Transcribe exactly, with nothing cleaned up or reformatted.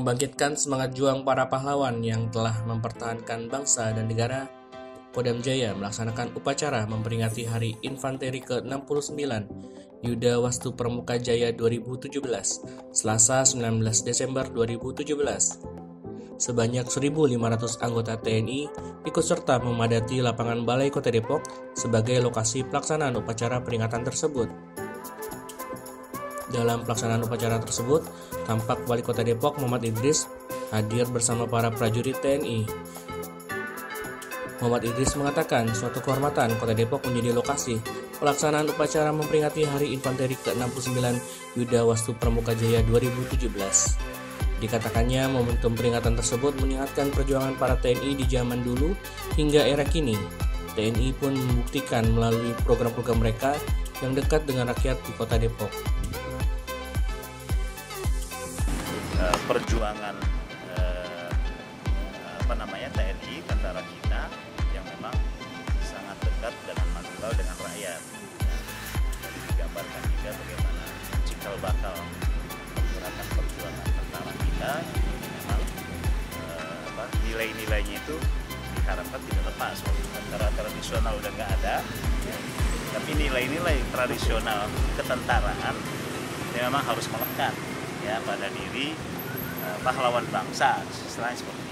membangkitkan semangat juang para pahlawan yang telah mempertahankan bangsa dan negara, Kodam Jaya melaksanakan upacara memperingati Hari Infanteri ke enam puluh sembilan Yuda Wastu Pramuka Jaya dua ribu tujuh belas, Selasa sembilan belas Desember dua ribu tujuh belas. Sebanyak seribu lima ratus anggota T N I ikut serta memadati lapangan Balai Kota Depok sebagai lokasi pelaksanaan upacara peringatan tersebut. Dalam pelaksanaan upacara tersebut, tampak Wali Kota Depok Muhammad Idris hadir bersama para prajurit T N I. Muhammad Idris mengatakan suatu kehormatan Kota Depok menjadi lokasi pelaksanaan upacara memperingati Hari Infanteri ke enam puluh sembilan Yuda Wastu Pramuka Jaya dua ribu tujuh belas. Dikatakannya momentum peringatan tersebut mengingatkan perjuangan para T N I di zaman dulu hingga era kini. T N I pun membuktikan melalui program-program mereka yang dekat dengan rakyat di Kota Depok. Perjuangan eh, apa namanya T N I tentara kita yang memang sangat dekat dengan manunggal dengan rakyat. Jadi digambarkan juga bagaimana cikal bakal gerakan perjuangan tentara kita yang memang eh, apa, nilai-nilainya itu diharapkan tidak lepas. Tentara tradisional udah nggak ada, ya. Tapi nilai-nilai tradisional ketentaraan ini memang harus melekat ya pada diri pahlawan bangsa, selain seperti